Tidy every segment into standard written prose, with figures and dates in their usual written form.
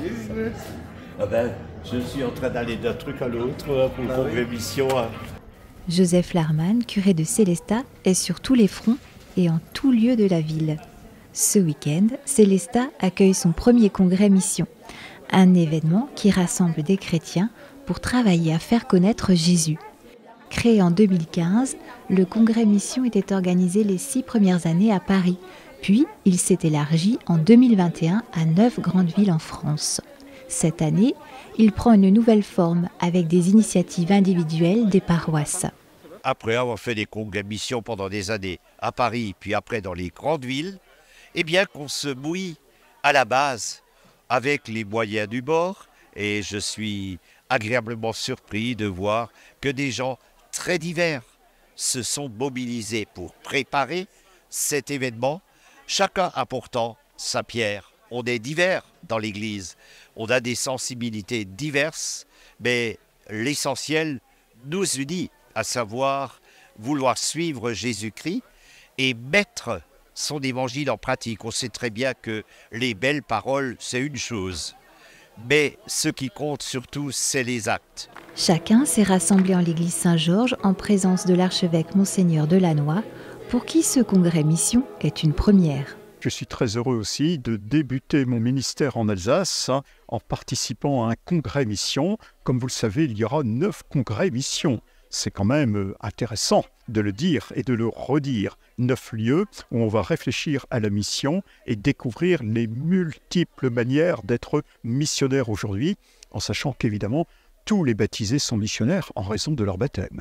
Ah ben, je suis en train d'aller d'un truc à l'autre pour une congrès mission. Joseph Larman, curé de Célestat, est sur tous les fronts et en tout lieu de la ville. Ce week-end, Célestat accueille son premier congrès mission, un événement qui rassemble des chrétiens pour travailler à faire connaître Jésus. Créé en 2015, le congrès mission était organisé les 6 premières années à Paris, puis il s'est élargi en 2021 à 9 grandes villes en France. Cette année, il prend une nouvelle forme avec des initiatives individuelles des paroisses. Après avoir fait des congrès missions pendant des années à Paris, puis après dans les grandes villes, eh bien qu'on se mouille à la base avec les moyens du bord. Et je suis agréablement surpris de voir que des gens très divers se sont mobilisés pour préparer cet événement, chacun apportant sa pierre. On est divers dans l'Église, on a des sensibilités diverses, mais l'essentiel nous unit, à savoir vouloir suivre Jésus-Christ et mettre son évangile en pratique. On sait très bien que les belles paroles, c'est une chose, mais ce qui compte surtout, c'est les actes. Chacun s'est rassemblé en l'église Saint-Georges en présence de l'archevêque Monseigneur Delannoy, pour qui ce congrès mission est une première. Je suis très heureux aussi de débuter mon ministère en Alsace en participant à un congrès mission. Comme vous le savez, il y aura 9 congrès missions. C'est quand même intéressant de le dire et de le redire. 9 lieux où on va réfléchir à la mission et découvrir les multiples manières d'être missionnaire aujourd'hui, en sachant qu'évidemment, tous les baptisés sont missionnaires en raison de leur baptême.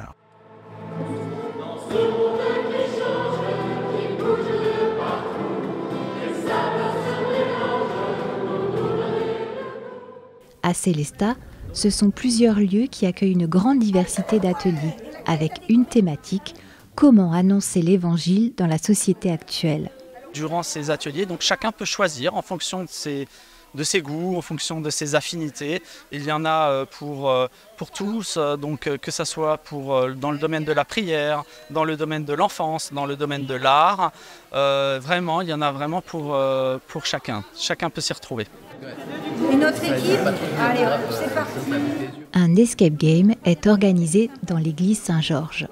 À Célestat, ce sont plusieurs lieux qui accueillent une grande diversité d'ateliers, avec une thématique: comment annoncer l'évangile dans la société actuelle. Durant ces ateliers, donc chacun peut choisir en fonction de ses goûts, en fonction de ses affinités. Il y en a pour tous, donc que ce soit dans le domaine de la prière, dans le domaine de l'enfance, dans le domaine de l'art. Vraiment, il y en a vraiment pour chacun. Chacun peut s'y retrouver. Une autre équipe, allez, c'est parti. Un escape game est organisé dans l'église Saint-Georges.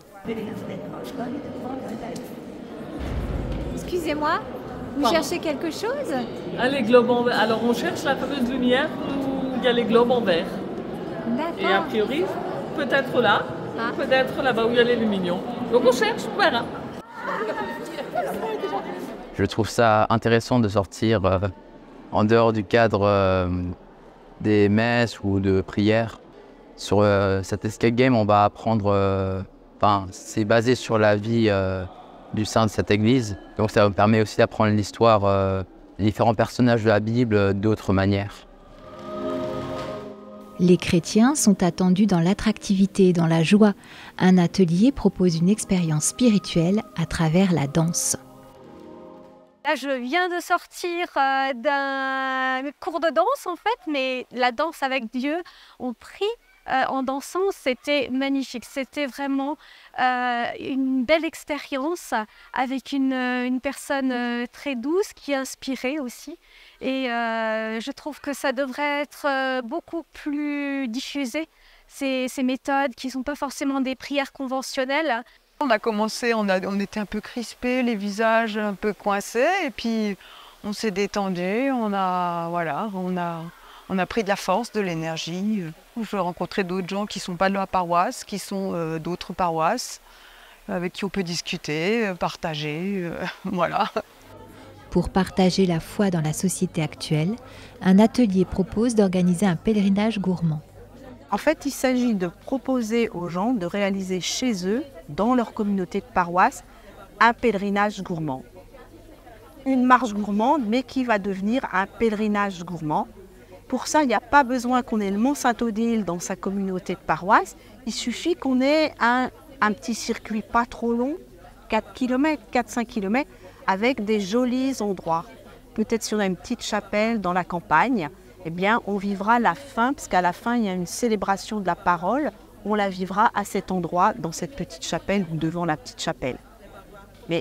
Excusez-moi, vous cherchez quelque chose? Ah, les globes en verre. Alors on cherche la fameuse lumière où il y a les globes en verre. D'accord. Et a priori, peut-être là, peut-être là-bas où il y a les lumignons. Donc on cherche, voilà. Je trouve ça intéressant de sortir en dehors du cadre des messes ou de prières. Sur cet escape game, on va apprendre, c'est basé sur la vie du saint de cette église. Donc ça me permet aussi d'apprendre l'histoire des différents personnages de la Bible d'autres manières. Les chrétiens sont attendus dans l'attractivité et dans la joie. Un atelier propose une expérience spirituelle à travers la danse. Là, je viens de sortir d'un cours de danse, en fait, mais la danse avec Dieu, on prie en dansant, c'était magnifique. C'était vraiment une belle expérience avec une personne très douce qui inspirait aussi. Et je trouve que ça devrait être beaucoup plus diffusé, ces méthodes qui ne sont pas forcément des prières conventionnelles. On a commencé, on était un peu crispés, les visages un peu coincés, et puis on s'est détendu, on a pris de la force, de l'énergie. Je rencontrais d'autres gens qui ne sont pas de la paroisse, qui sont d'autres paroisses, avec qui on peut discuter, partager, voilà. Pour partager la foi dans la société actuelle, un atelier propose d'organiser un pèlerinage gourmand. En fait, il s'agit de proposer aux gens de réaliser chez eux, dans leur communauté de paroisse, un pèlerinage gourmand. Une marche gourmande, mais qui va devenir un pèlerinage gourmand. Pour ça, il n'y a pas besoin qu'on ait le Mont Saint-Odile dans sa communauté de paroisse. Il suffit qu'on ait un petit circuit pas trop long, 4 km, 4-5 km, avec des jolis endroits. Peut-être si on a une petite chapelle dans la campagne, eh bien, on vivra la fin, parce qu'à la fin, il y a une célébration de la parole. On la vivra à cet endroit, dans cette petite chapelle ou devant la petite chapelle. Mais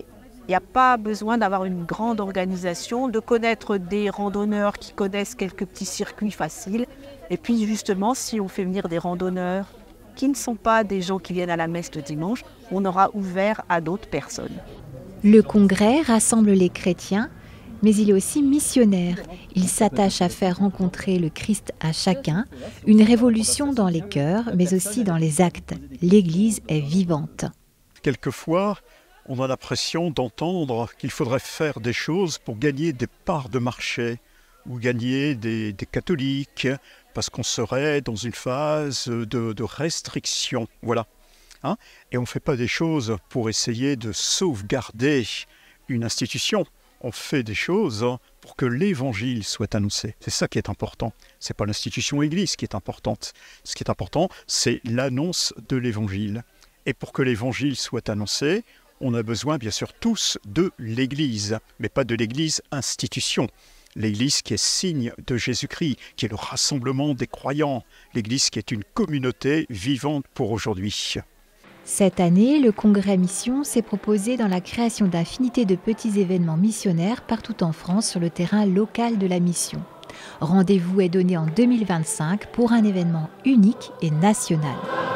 Il n'y a pas besoin d'avoir une grande organisation, de connaître des randonneurs qui connaissent quelques petits circuits faciles. Et puis justement, si on fait venir des randonneurs qui ne sont pas des gens qui viennent à la messe le dimanche, on aura ouvert à d'autres personnes. Le congrès rassemble les chrétiens, mais il est aussi missionnaire. Il s'attache à faire rencontrer le Christ à chacun, une révolution dans les cœurs, mais aussi dans les actes. L'Église est vivante. Quelquefois, on a l'impression d'entendre qu'il faudrait faire des choses pour gagner des parts de marché ou gagner des catholiques, parce qu'on serait dans une phase de restriction. Voilà. Hein? Et on ne fait pas des choses pour essayer de sauvegarder une institution. On fait des choses pour que l'évangile soit annoncé. C'est ça qui est important. Ce n'est pas l'institution Église qui est importante. Ce qui est important, c'est l'annonce de l'évangile. Et pour que l'évangile soit annoncé, on a besoin bien sûr tous de l'Église, mais pas de l'Église institution. L'Église qui est signe de Jésus-Christ, qui est le rassemblement des croyants. L'Église qui est une communauté vivante pour aujourd'hui. Cette année, le Congrès Mission s'est proposé dans la création d'infinités de petits événements missionnaires partout en France sur le terrain local de la mission. Rendez-vous est donné en 2025 pour un événement unique et national.